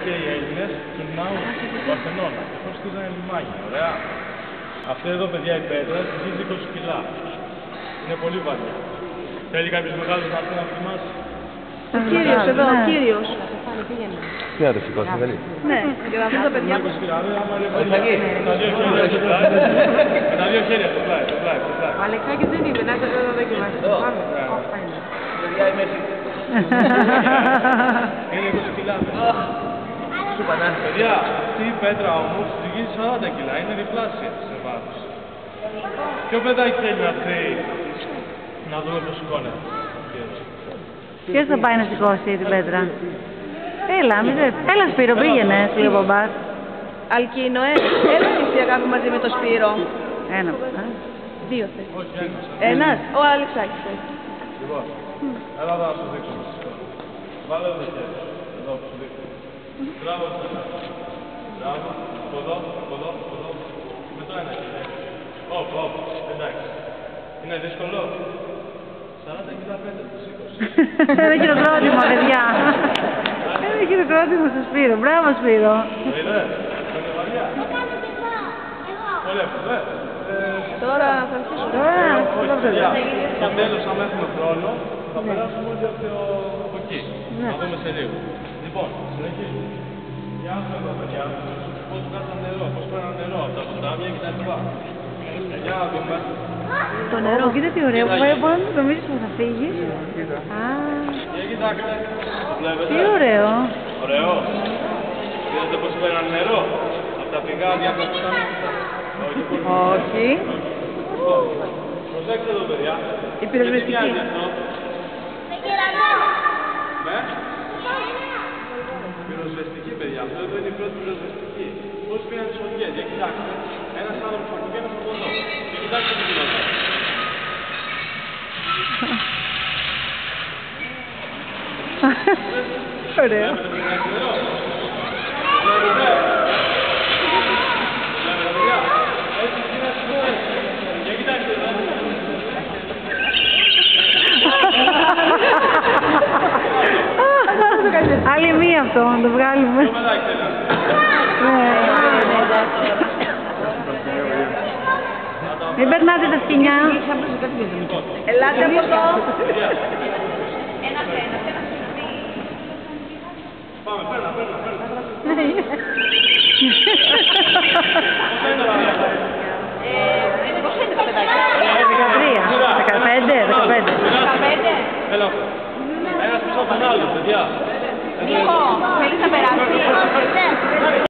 και οι Έλληνες γυρνάουν στο Παρθενώνα. Πώς χτίζανε λιμάνια, ωραία. Αυτή εδώ, παιδιά, η πέτρα χτίζει 20 κιλά. Είναι πολύ βαριά. Θέλει κάποιος μεγάλος να έρθει να θυμάσει. Ο κύριος εδώ, ο κύριος. Τι να το σηκώσει, καλή. Ναι, για να δουν τα παιδιά που... Με τα δύο χέρια στο πλάι, στο πλάι. Ο Αλεξάκης δεν είπε, να είστε εδώ δοκιμάστε. Παιδιά, είμαι εσύ. Είναι 20 κιλά. Σου πανά. Παιδιά, αυτή η πέτρα όμως ζυγίζει 40 κιλά, είναι διπλάσια σε βάρος. Ποιο παιδάκι θέλει να έρθει να δούμε πώς σηκώνεται. Ποιος θα πάει να σηκώσει την πέτρα? Έλα, έλα Σπύρο, πήγαινε, λέει ο μπαμπάς. Αλκίνο, έλα και εσύ αγάπη μαζί με το Σπύρο. Ένα. Δύο θες. Όχι, ένας. Ένας, ο Αλεξάκης θες. Λοιπόν, έλα εδώ να σου δείξω να σηκώνει. Βάλε εδώ χέρι, εδώ που σου δείχνω. Μπράβο, μπράβο, από εδώ, από εδώ, από εδώ. Με το ένα χέρι. Όπ, εντάξει. Είναι δύσκολο. 40 κιλά πέτρα το σήκωσε. Ένα χειροκρότημα, παιδιά. Ένα χειροκρότημα στο Σπύρο. Μπράβο, Σπύρο. Το είδες, είναι βαριά. Πολύ εύκολο, Τώρα θα αρχίσουμε. Στο τέλος, άμα έχουμε χρόνο, θα περάσουμε όλοι από εκεί. Να δούμε σε λίγο. Λοιπόν, συνεχίζουμε. Για αυτό εδώ, παιδιά, πώς βγάζαν νερό, πώς πέραν νερό από τα ποτάμια κτλ. Για να δούμε. Το νερό, κοίτα τι ωραίο που πάει από πάνω, νομίζεις πως θα φύγει. Για κοιτάξτε, βλέπετε. Τι ωραίο. Ωραίο. Είδατε πώς πέραν νερό από τα πηγάδια, από τα ποτάμια. Όχι. Προσέξτε εδώ, παιδιά. Η πυροσβεστική. Ναι. Πυροσβεστική, παιδιά. Αυτό εδώ είναι η πρώτη πυροσβεστική. Πώς πήγαν τις φωτιές. Για κοιτάξτε. Ένας άνθρωπος από εκεί, ένας από εδώ. Και κοιτάξτε τι γινόταν. Ωραίο. Βλέπετε, νερό. Βλέπετε. Παιδιά. Έτσι γίνανε φορές. Για κοιτάξτε εδώ. Άλλη μία αυτό, να το βγάλουμε. Ποιο παιδάκι θέλει. Μην περνάτε τα σκοινιά. Ελάτε από εδώ. Πάμε, παίρνα. Πώς είναι τα παιδάκια? 13, 15. Έλα. Ένας πίσω από τον άλλο, παιδιά. Νίκο, θέλεις να περάσεις?